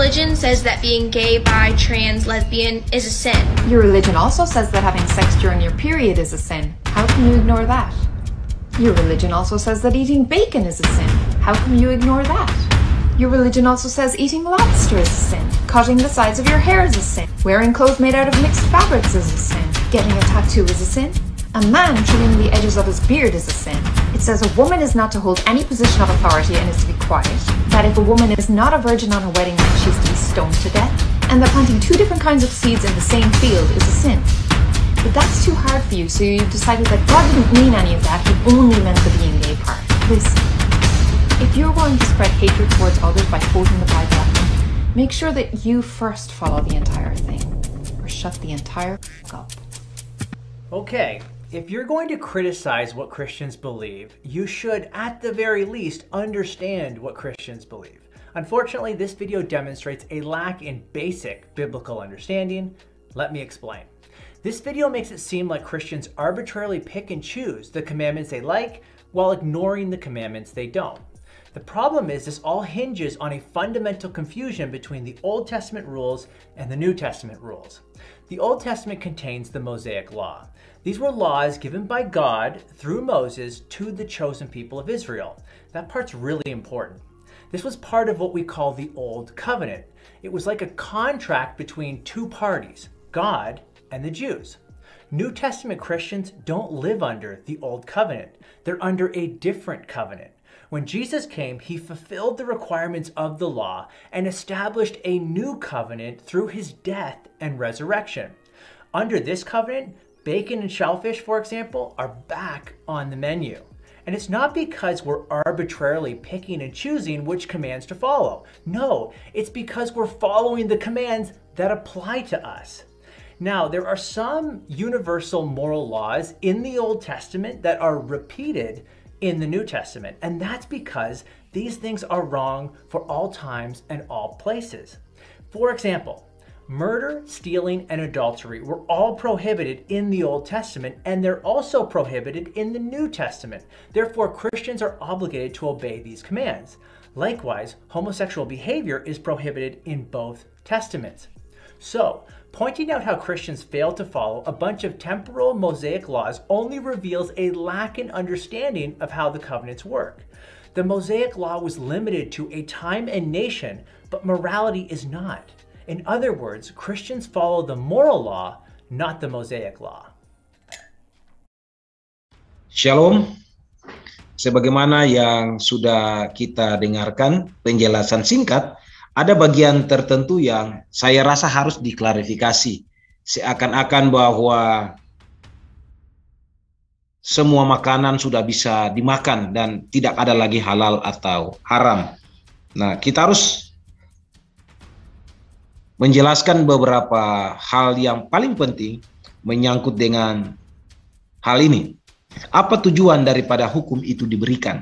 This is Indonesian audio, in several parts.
religion says that being gay, bi, trans, lesbian is a sin. Your religion also says that having sex during your period is a sin. How can you ignore that? Your religion also says that eating bacon is a sin. How can you ignore that? Your religion also says eating lobster is a sin. Cutting the sides of your hair is a sin. Wearing clothes made out of mixed fabrics is a sin. Getting a tattoo is a sin. A man trimming the edges of his beard is a sin. It says a woman is not to hold any position of authority and is to be quiet. That if a woman is not a virgin on her wedding night, she is to be stoned to death. And that planting two different kinds of seeds in the same field is a sin. But that's too hard for you, so you've decided that God didn't mean any of that, He only meant the being gay part. Listen, if you're going to spread hatred towards others by quoting the Bible at them, make sure that you first follow the entire thing, or shut the entire up. Okay, if you're going to criticize what Christians believe, you should, at the very least, understand what Christians believe. Unfortunately, this video demonstrates a lack in basic biblical understanding. Let me explain. This video makes it seem like Christians arbitrarily pick and choose the commandments they like while ignoring the commandments they don't. The problem is this all hinges on a fundamental confusion between the Old Testament rules and the New Testament rules. The Old Testament contains the Mosaic Law. These were laws given by God through Moses to the chosen people of Israel. That part's really important. This was part of what we call the Old Covenant. It was like a contract between two parties, God and the Jews. New Testament Christians don't live under the Old Covenant. They're under a different covenant. When Jesus came, He fulfilled the requirements of the law and established a new covenant through His death and resurrection. Under this covenant, bacon and shellfish, for example, are back on the menu. And it's not because we're arbitrarily picking and choosing which commands to follow. No, it's because we're following the commands that apply to us. Now, there are some universal moral laws in the Old Testament that are repeated in the New Testament, and that's because these things are wrong for all times and all places. For example, murder, stealing, and adultery were all prohibited in the Old Testament, and they're also prohibited in the New Testament. Therefore, Christians are obligated to obey these commands. Likewise, homosexual behavior is prohibited in both Testaments. So, pointing out how Christians fail to follow a bunch of temporal Mosaic laws only reveals a lack in understanding of how the covenants work. The Mosaic law was limited to a time and nation, but morality is not. In other words, Christians follow the moral law, not the Mosaic law. Shalom. Sebagaimana yang sudah kita dengarkan penjelasan singkat, ada bagian tertentu yang saya rasa harus diklarifikasi. Seakan-akan bahwa semua makanan sudah bisa dimakan dan tidak ada lagi halal atau haram. Nah, kita harus menjelaskan beberapa hal yang paling penting menyangkut dengan hal ini. Apa tujuan daripada hukum itu diberikan?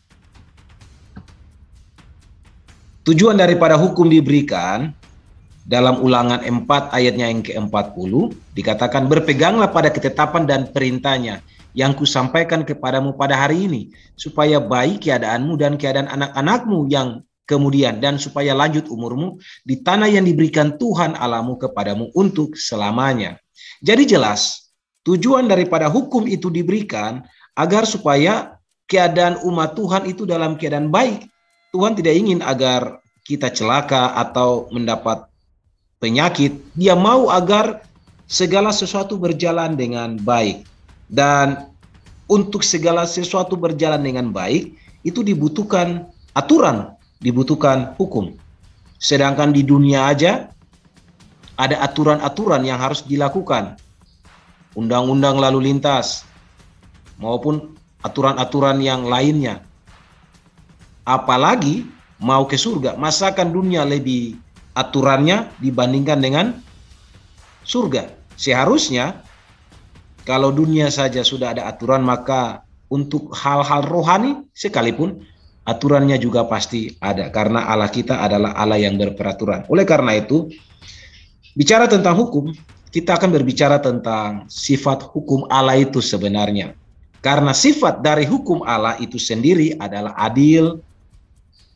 Tujuan daripada hukum diberikan dalam Ulangan 4 ayatnya yang ke-40 dikatakan, berpeganglah pada ketetapan dan perintahnya yang kusampaikan kepadamu pada hari ini, supaya baik keadaanmu dan keadaan anak-anakmu yang kemudian, dan supaya lanjut umurmu di tanah yang diberikan Tuhan Allahmu kepadamu untuk selamanya. Jadi jelas, tujuan daripada hukum itu diberikan agar supaya keadaan umat Tuhan itu dalam keadaan baik. Tuhan tidak ingin agar kita celaka atau mendapat penyakit. Dia mau agar segala sesuatu berjalan dengan baik. Dan untuk segala sesuatu berjalan dengan baik, itu dibutuhkan aturan, dibutuhkan hukum. Sedangkan di dunia aja ada aturan-aturan yang harus dilakukan. Undang-undang lalu lintas maupun aturan-aturan yang lainnya. Apalagi mau ke surga, masakan dunia lebih aturannya dibandingkan dengan surga. Seharusnya kalau dunia saja sudah ada aturan, maka untuk hal-hal rohani sekalipun aturannya juga pasti ada, karena Allah kita adalah Allah yang berperaturan. Oleh karena itu, bicara tentang hukum, kita akan berbicara tentang sifat hukum Allah itu sebenarnya. Karena sifat dari hukum Allah itu sendiri adalah adil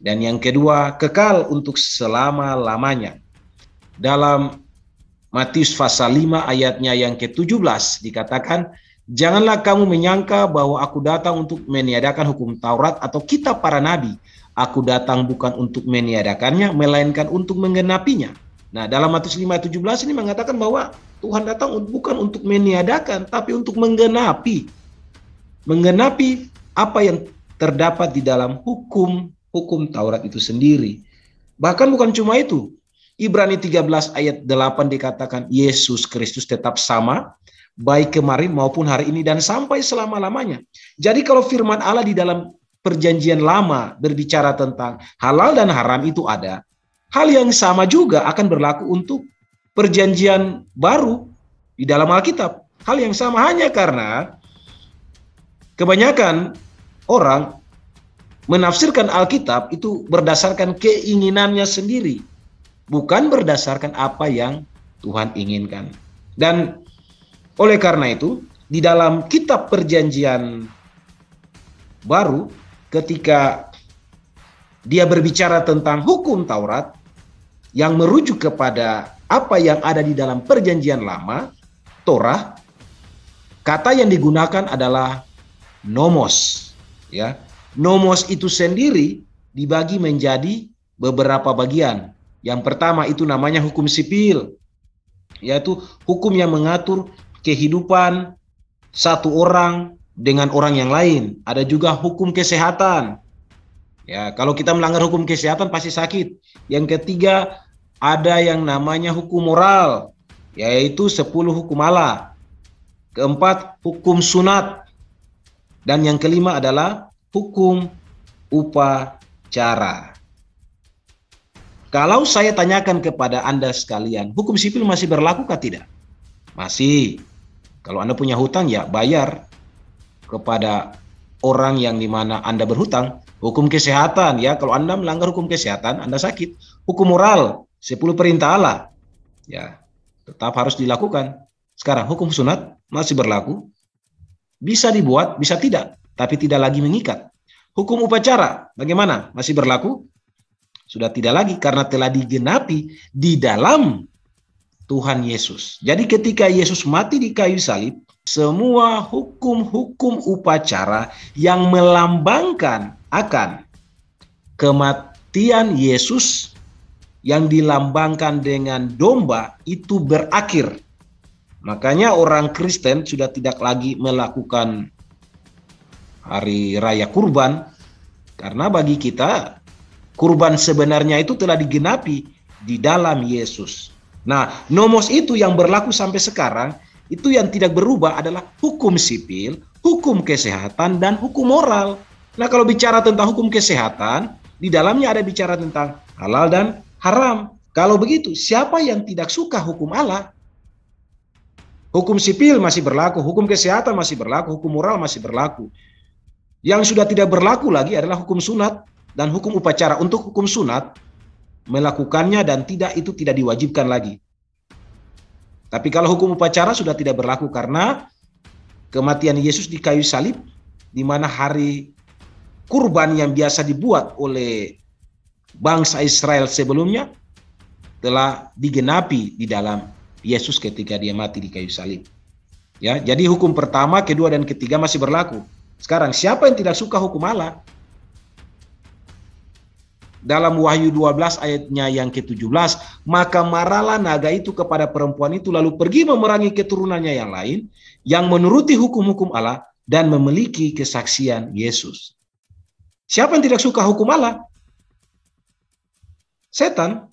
Dan yang kedua, kekal untuk selama-lamanya. Dalam Matius pasal 5 ayatnya yang ke-17 dikatakan, janganlah kamu menyangka bahwa aku datang untuk meniadakan hukum Taurat atau kitab para nabi. Aku datang bukan untuk meniadakannya, melainkan untuk menggenapinya. Nah, dalam Matius 5:17 ini mengatakan bahwa Tuhan datang bukan untuk meniadakan, tapi untuk menggenapi. Menggenapi apa yang terdapat di dalam hukum Taurat itu sendiri. Bahkan bukan cuma itu. Ibrani 13 ayat 8 dikatakan Yesus Kristus tetap sama, baik kemarin maupun hari ini dan sampai selama-lamanya. Jadi kalau firman Allah di dalam perjanjian lama berbicara tentang halal dan haram itu ada, hal yang sama juga akan berlaku untuk perjanjian baru di dalam Alkitab. Hal yang sama, hanya karena kebanyakan orang menafsirkan Alkitab itu berdasarkan keinginannya sendiri, bukan berdasarkan apa yang Tuhan inginkan. Dan oleh karena itu, di dalam kitab perjanjian baru, ketika dia berbicara tentang hukum Taurat yang merujuk kepada apa yang ada di dalam perjanjian lama, Torah, kata yang digunakan adalah nomos, ya. Nomos itu sendiri dibagi menjadi beberapa bagian. Yang pertama itu namanya hukum sipil, yaitu hukum yang mengatur kehidupan satu orang dengan orang yang lain. Ada juga hukum kesehatan. Ya, kalau kita melanggar hukum kesehatan pasti sakit. Yang ketiga ada yang namanya hukum moral, yaitu 10 hukum Allah. Keempat, hukum sunat. Dan yang kelima adalah hukum upacara. Kalau saya tanyakan kepada Anda sekalian, hukum sipil masih berlaku kah tidak? Masih. Kalau Anda punya hutang, ya bayar kepada orang yang dimana Anda berhutang. Hukum kesehatan, ya kalau Anda melanggar hukum kesehatan, Anda sakit. Hukum moral, 10 perintah Allah, ya tetap harus dilakukan. Sekarang hukum sunat masih berlaku. Bisa dibuat, bisa tidak, tapi tidak lagi mengikat. Hukum upacara, bagaimana? Masih berlaku? Sudah tidak lagi karena telah digenapi di dalam Tuhan Yesus. Jadi ketika Yesus mati di kayu salib, semua hukum-hukum upacara yang melambangkan akan kematian Yesus yang dilambangkan dengan domba itu berakhir. Makanya orang Kristen sudah tidak lagi melakukan hari raya kurban, karena bagi kita kurban sebenarnya itu telah digenapi di dalam Yesus. Nah, nomos itu yang berlaku sampai sekarang, itu yang tidak berubah adalah hukum sipil, hukum kesehatan, dan hukum moral. Nah, kalau bicara tentang hukum kesehatan, di dalamnya ada bicara tentang halal dan haram. Kalau begitu, siapa yang tidak suka hukum Allah? Hukum sipil masih berlaku, hukum kesehatan masih berlaku, hukum moral masih berlaku. Yang sudah tidak berlaku lagi adalah hukum sunat dan hukum upacara. Untuk hukum sunat, melakukannya dan itu tidak diwajibkan lagi. Tapi kalau hukum upacara sudah tidak berlaku karena kematian Yesus di kayu salib, di mana hari kurban yang biasa dibuat oleh bangsa Israel sebelumnya telah digenapi di dalam Yesus ketika dia mati di kayu salib. Ya, jadi hukum pertama, kedua, dan ketiga masih berlaku. Sekarang siapa yang tidak suka hukum Allah? Dalam Wahyu 12 ayatnya yang ke-17, maka marahlah naga itu kepada perempuan itu lalu pergi memerangi keturunannya yang lain yang menuruti hukum-hukum Allah dan memiliki kesaksian Yesus. Siapa yang tidak suka hukum Allah? Setan.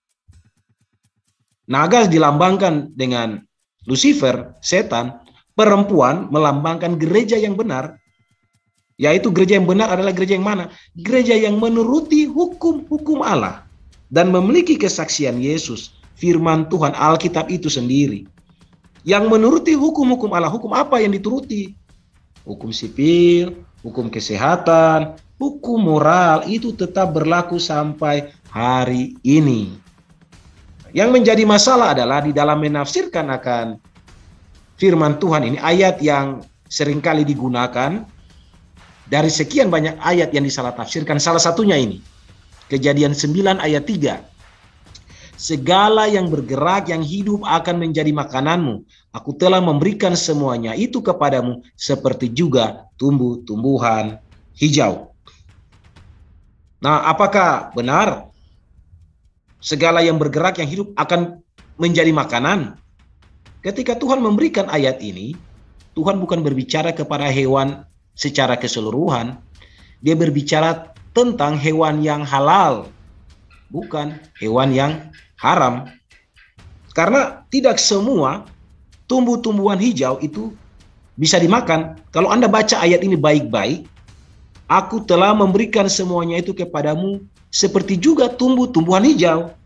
Naga dilambangkan dengan Lucifer, setan. Perempuan melambangkan gereja yang benar. Yaitu gereja yang benar adalah gereja yang mana? Gereja yang menuruti hukum-hukum Allah dan memiliki kesaksian Yesus, firman Tuhan, Alkitab itu sendiri. Yang menuruti hukum-hukum Allah. Hukum apa yang dituruti? Hukum sipil, hukum kesehatan, hukum moral itu tetap berlaku sampai hari ini. Yang menjadi masalah adalah di dalam menafsirkan akan firman Tuhan ini, ayat yang seringkali digunakan dari sekian banyak ayat yang disalah tafsirkan, salah satunya ini. Kejadian 9 ayat 3. Segala yang bergerak, yang hidup akan menjadi makananmu. Aku telah memberikan semuanya itu kepadamu, seperti juga tumbuh-tumbuhan hijau. Nah, apakah benar segala yang bergerak, yang hidup akan menjadi makanan? Ketika Tuhan memberikan ayat ini, Tuhan bukan berbicara kepada hewan secara keseluruhan. Dia berbicara tentang hewan yang halal, bukan hewan yang haram. Karena tidak semua tumbuh-tumbuhan hijau itu bisa dimakan. Kalau Anda baca ayat ini baik-baik, aku telah memberikan semuanya itu kepadamu, seperti juga tumbuh-tumbuhan hijau.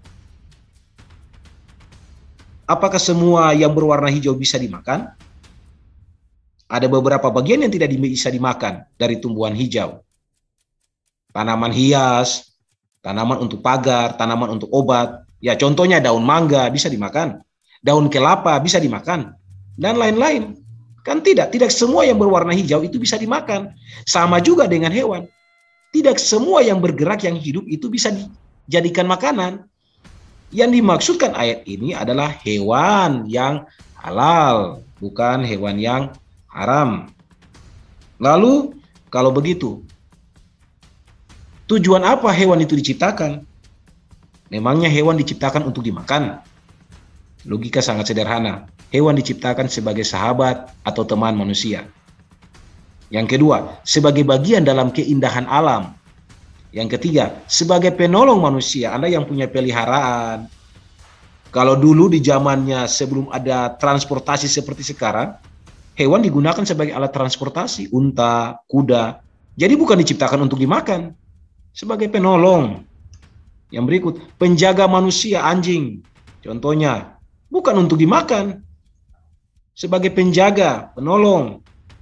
Apakah semua yang berwarna hijau bisa dimakan? Ada beberapa bagian yang tidak bisa dimakan dari tumbuhan hijau. Tanaman hias, tanaman untuk pagar, tanaman untuk obat. Ya, contohnya daun mangga bisa dimakan. Daun kelapa bisa dimakan. Dan lain-lain. Kan tidak semua yang berwarna hijau itu bisa dimakan. Sama juga dengan hewan. Tidak semua yang bergerak, yang hidup itu bisa dijadikan makanan. Yang dimaksudkan ayat ini adalah hewan yang halal, bukan hewan yang haram. Lalu, kalau begitu, tujuan apa hewan itu diciptakan? Memangnya hewan diciptakan untuk dimakan? Logika sangat sederhana. Hewan diciptakan sebagai sahabat atau teman manusia. Yang kedua, sebagai bagian dalam keindahan alam. Yang ketiga, sebagai penolong manusia. Anda yang punya peliharaan. Kalau dulu di zamannya sebelum ada transportasi seperti sekarang, hewan digunakan sebagai alat transportasi. Unta, kuda. Jadi bukan diciptakan untuk dimakan. Sebagai penolong. Yang berikut, penjaga manusia, anjing. Contohnya, bukan untuk dimakan. Sebagai penjaga, penolong.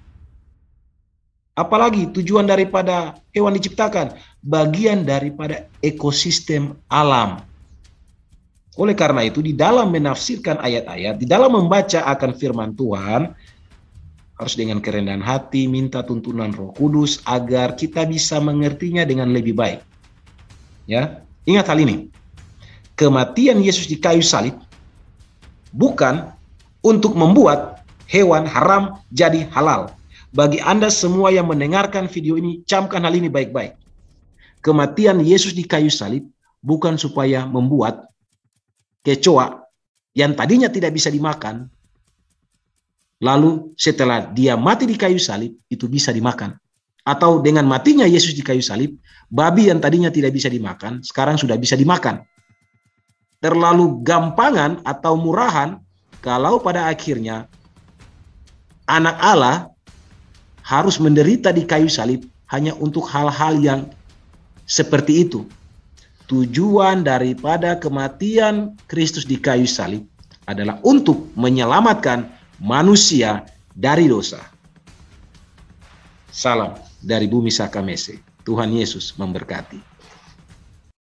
Apalagi tujuan daripada hewan diciptakan? Bagian daripada ekosistem alam. Oleh karena itu, di dalam menafsirkan ayat-ayat, di dalam membaca akan firman Tuhan, harus dengan kerendahan hati, minta tuntunan Roh Kudus, agar kita bisa mengertinya dengan lebih baik. Ya, ingat hal ini. Kematian Yesus di kayu salib bukan untuk membuat hewan haram jadi halal. Bagi Anda semua yang mendengarkan video ini, camkan hal ini baik-baik. Kematian Yesus di kayu salib bukan supaya membuat kecoa yang tadinya tidak bisa dimakan, lalu setelah dia mati di kayu salib, itu bisa dimakan. Atau dengan matinya Yesus di kayu salib, babi yang tadinya tidak bisa dimakan, sekarang sudah bisa dimakan. Terlalu gampangan atau murahan kalau pada akhirnya anak Allah harus menderita di kayu salib hanya untuk hal-hal yang seperti itu. Tujuan daripada kematian Kristus di kayu salib adalah untuk menyelamatkan manusia dari dosa. Salam dari Bumi Sakamese. Tuhan Yesus memberkati.